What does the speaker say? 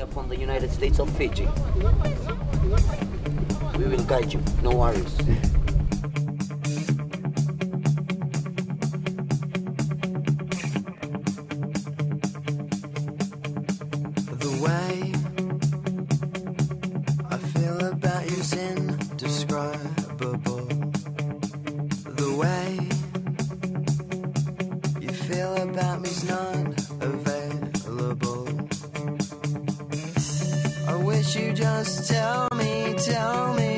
are from the United States of Fiji. We will guide you, no worries. The way I feel about you's indescribable. The way you feel about me's not available. I wish you just tell me